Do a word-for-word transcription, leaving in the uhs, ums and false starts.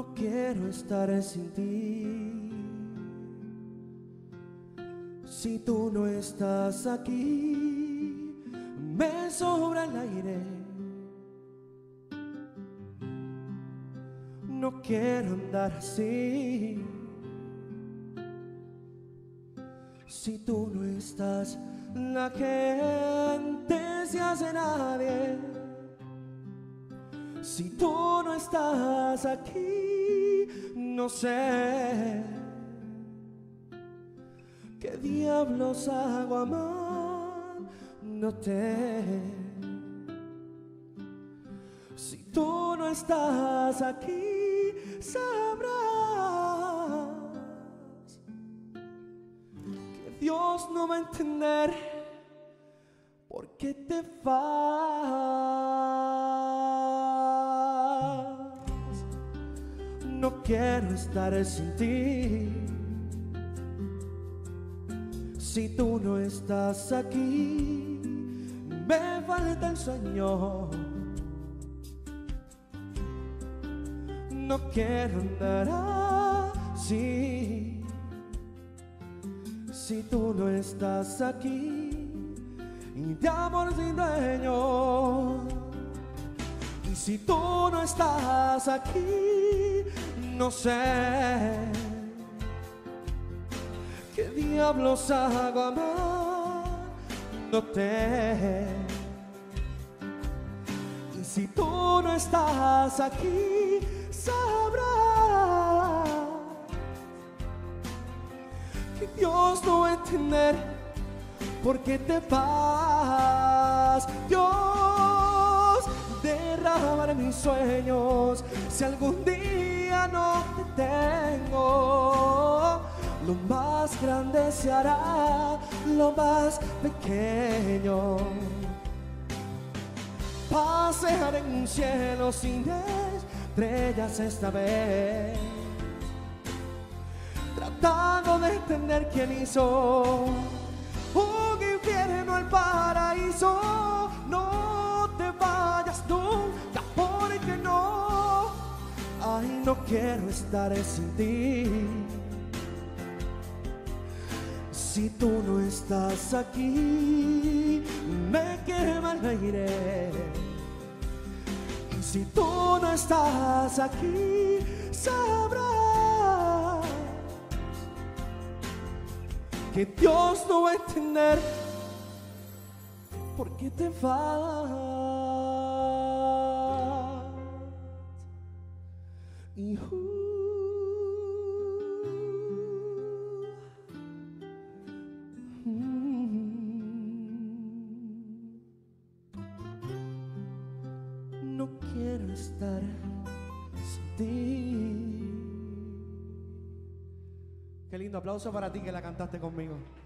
No quiero estar sin ti. Si tú no estás aquí, me sobra el aire. No quiero andar así. Si tú no estás, la gente se hace nadie. Si tú no estás aquí, no sé qué diablos hago amándote. Si tú no estás aquí, sabrás que Dios no va a entender por qué te vas. No quiero estar sin ti. Si tú no estás aquí, me falta el sueño. No quiero andar así. Si tú no estás aquí, y de amor sin dueño. Y si tú no estás aquí, no sé qué diablos hago amándote. Y si tú no estás aquí, sabrás que Dios no va a entender por qué te vas. Dios, derrama en mis sueños. Si algún día no te tengo, lo más grande se hará lo más pequeño. Pasear en un cielo sin estrellas esta vez, tratando de entender quién hizo un infierno al paraíso. No te vayas nunca, porque no. Ay, no quiero estar sin ti. Si tú no estás aquí, me quema el aire. Y si tú no estás aquí, sabrás que Dios no va a entender por qué te vas. Y uh, no quiero estar sin ti. Qué lindo aplauso para ti que la cantaste conmigo.